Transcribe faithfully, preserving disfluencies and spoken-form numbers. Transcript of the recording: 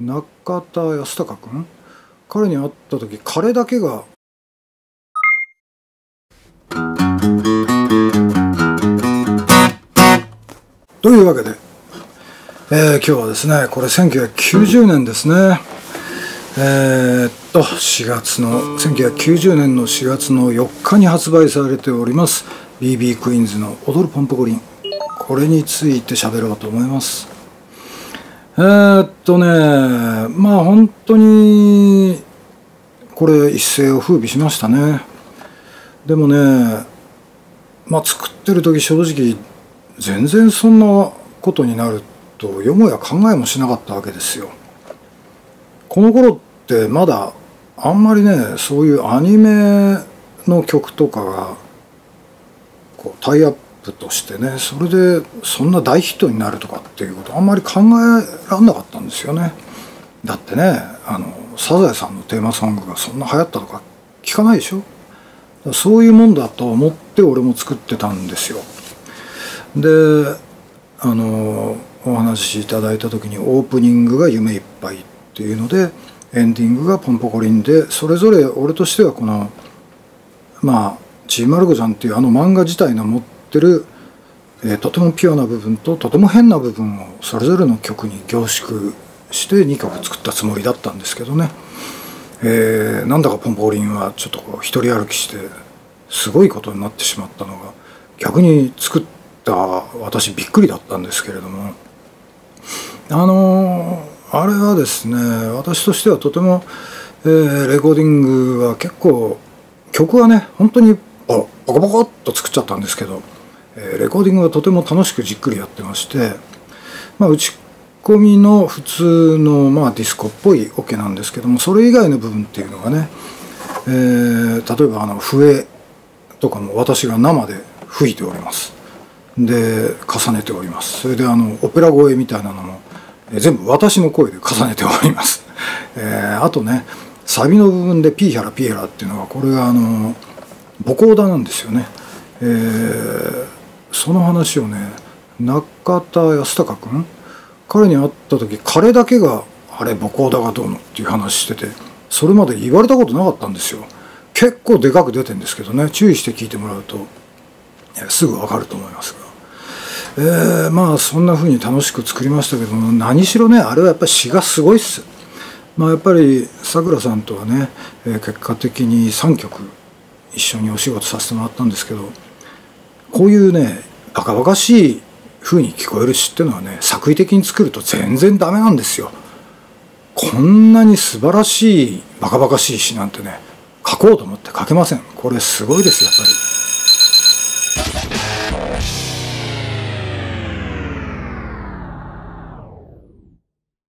中田康隆君、彼に会った時彼だけがというわけで、えー、今日はですね、これせんきゅうひゃくきゅうじゅうねんですね。えー、っとしがつのせんきゅうひゃくきゅうじゅうねんのしがつのよっかに発売されております ビービー クイーンズの「踊るポンポコリン」、これについて喋ろうと思います。えー、っとねまあ本当にこれ一世を風靡しましたね。でもね、まあ作ってる時正直全然そんなことになるとよもや考えもしなかったわけですよ。この頃ってまだあんまりね、そういうアニメの曲とかがこうタイアップとしてね、それでそんな大ヒットになるとかっていうことあんまり考えられなかったんですよね。だってね、あのサザエさんのテーマソングがそんな流行ったとか聞かないでしょ。そういうもんだと思って俺も作ってたんですよ。で、あのお話しいただいた時にオープニングが夢いっぱいっていうのでエンディングがポンポコリンで、それぞれ俺としてはこのまあちーまる子ちゃんっていうあの漫画自体の持ってる、えー、とてもピュアな部分ととても変な部分をそれぞれの曲に凝縮してにきょく作ったつもりだったんですけどね、えー、なんだかポンポコリンはちょっとこう一人歩きしてすごいことになってしまったのが逆に作った私びっくりだったんですけれども、あのー、あれはですね、私としてはとても、えー、レコーディングは結構曲はね本当にボコボコっと作っちゃったんですけど、えー、レコーディングはとても楽しくじっくりやってまして、まあ、打ち込みの普通の、まあ、ディスコっぽいオケなんですけども、それ以外の部分っていうのがね、えー、例えばあの笛とかも私が生で吹いております。で重ねております。それであのオペラ声みたいなのも、えー、全部私の声で重ねております。えー、あとねサビの部分でピーヒャラピーヒャラっていうのがこれがあのボコーダなんですよね。えー、その話をね中田康隆君、彼に会った時彼だけがあれボコーダがどうのっていう話してて、それまで言われたことなかったんですよ。結構でかく出てるんですけどね、注意して聞いてもらうとすぐ分かると思いますが、えー、まあそんな風に楽しく作りましたけども、何しろねあれはやっぱり詩がすごいっす。まあやっぱりさくらさんとはね、えー、結果的にさんきょく一緒にお仕事させてもらったんですけど、こういうねバカバカしい風に聞こえる詩っていうのはね作為的に作ると全然ダメなんですよ。こんなに素晴らしいバカバカしい詩なんてね書こうと思って書けません。これすごいですやっぱり。